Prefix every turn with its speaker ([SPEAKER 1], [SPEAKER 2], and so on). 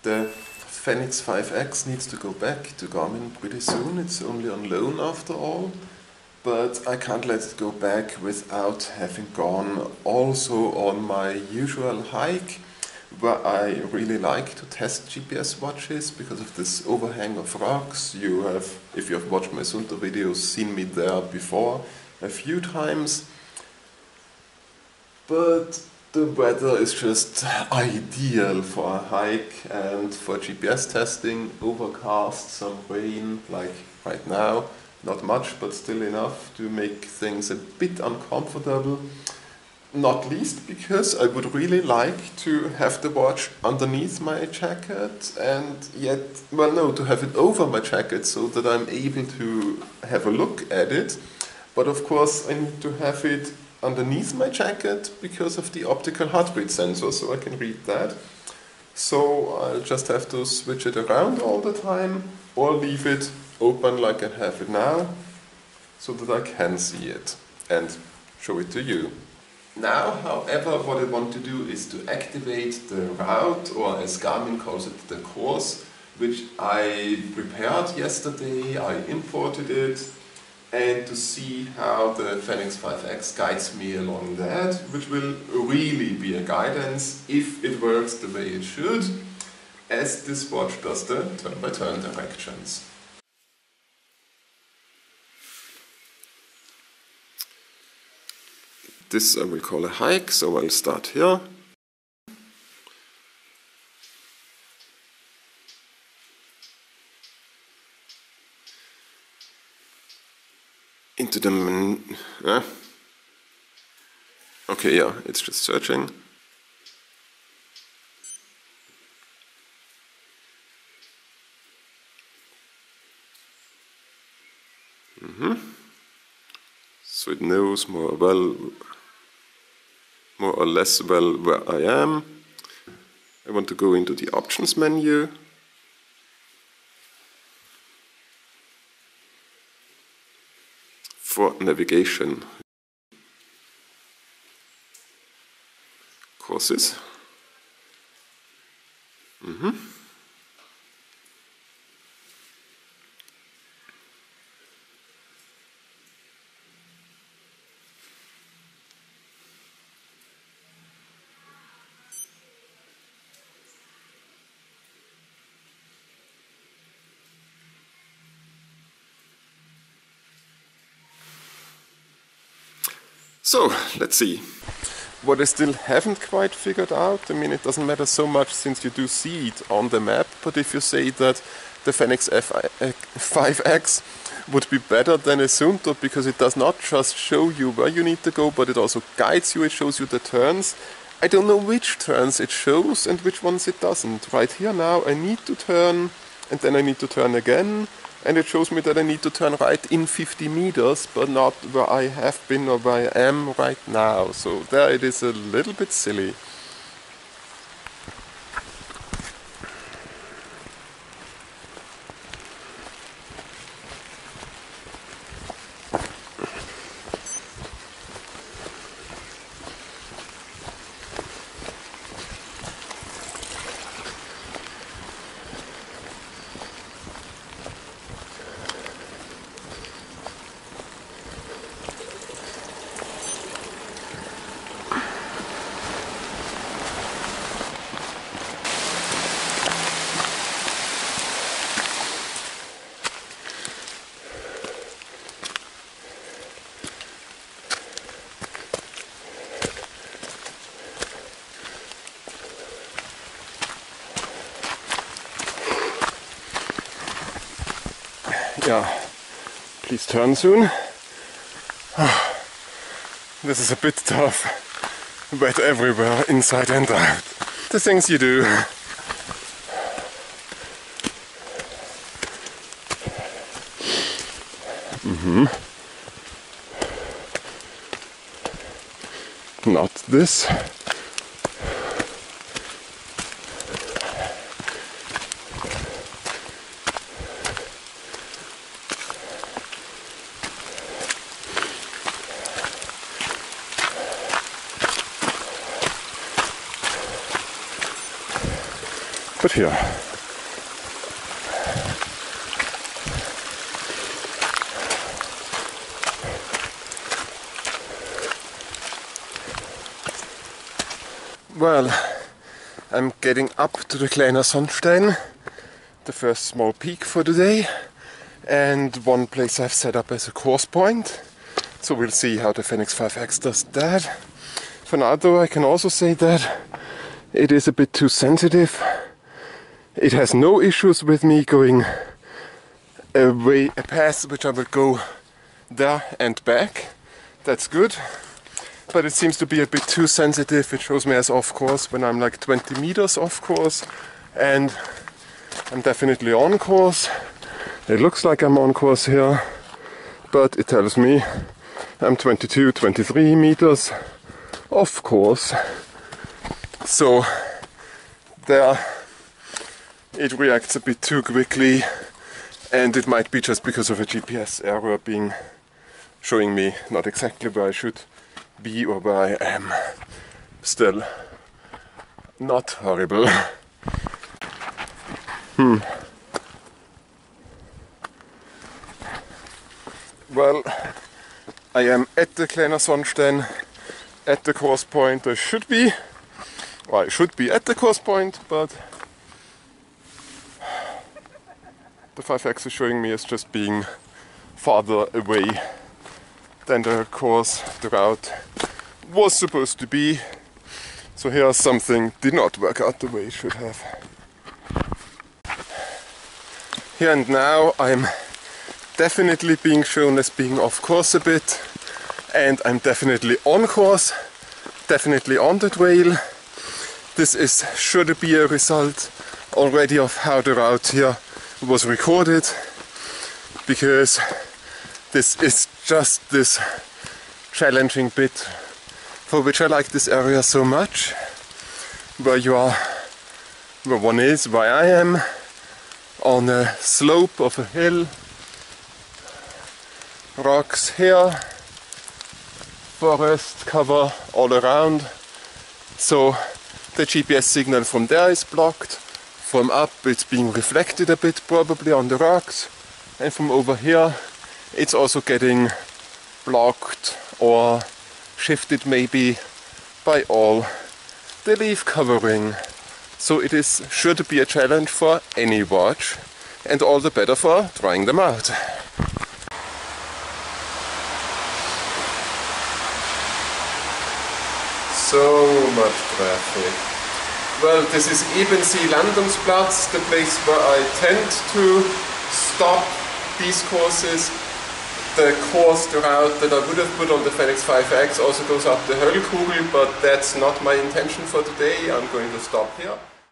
[SPEAKER 1] The Fenix 5X needs to go back to Garmin pretty soon. It's only on loan after all, but I can't let it go back without having gone also on my usual hike, where I really like to test GPS watches because of this overhang of rocks. You have, if you have watched my Sunter videos, seen me there before a few times. But the weather is just ideal for a hike and for GPS testing. Overcast, some rain, like right now. Not much, but still enough to make things a bit uncomfortable. Not least because I would really like to have the watch underneath my jacket and yet, well no, to have it over my jacket so that I'm able to have a look at it. But of course I need to have it underneath my jacket because of the optical heart rate sensor, so I can read that. So I'll just have to switch it around all the time or leave it open like I have it now so that I can see it and show it to you. Now, however, what I want to do is to activate the route, or as Garmin calls it, the course, which I prepared yesterday. I imported it, and to see how the Fenix 5X guides me along that, which will really be a guidance if it works the way it should, as this watch does the turn-by-turn directions. This I will call a hike, so I'll start here. Into the... okay, yeah, it's just searching. So it knows more or less well where I am. I want to go into the options menu. For navigation. Courses. So, let's see. What I still haven't quite figured out, I mean it doesn't matter so much since you do see it on the map, but if you say that the Fenix 5X would be better than a Sunter because it does not just show you where you need to go, but it also guides you, it shows you the turns. I don't know which turns it shows and which ones it doesn't. Right here now I need to turn and then I need to turn again. And it shows me that I need to turn right in 50 meters, but not where I have been or where I am right now. So there it is a little bit silly. Yeah, please turn soon. This is a bit tough. Wet everywhere, inside and out. The things you do. Not this. But here. Well, I'm getting up to the Kleiner Sonnstein, the first small peak for the day, and one place I've set up as a course point. So we'll see how the Fenix 5X does that. For now though, I can also say that it is a bit too sensitive. It has no issues with me going a path which I will go there and back. That's good. But it seems to be a bit too sensitive. It shows me as off course when I'm like 20 meters off course, and I'm definitely on course. It looks like I'm on course here, but it tells me I'm 22, 23 meters off course. So there it reacts a bit too quickly, and it might be just because of a GPS error showing me not exactly where I should be or where I am. Still not horrible. Well, I am at the Kleiner Sonnstein, at the course point. I should be at the course point, but the 5X is showing me as just being farther away than the course, the route was supposed to be. So here something did not work out the way it should have. Here and now I'm definitely being shown as being off course a bit, and I'm definitely on course, definitely on the trail. This is sure to be a result already of how the route here was recorded, because this is just this challenging bit for which I like this area so much, where one is, where I am, on a slope of a hill, rocks here, forest cover all around, so the GPS signal from there is blocked. From up it's being reflected a bit probably on the rocks, and from over here it's also getting blocked or shifted maybe by all the leaf covering. So it is sure to be a challenge for any watch, and all the better for trying them out. So much traffic. Well, this is Ebensee Landungsplatz, the place where I tend to stop these courses. The course, the route that I would have put on the Fenix 5X also goes up the Höllkugel, but that's not my intention for today. I'm going to stop here.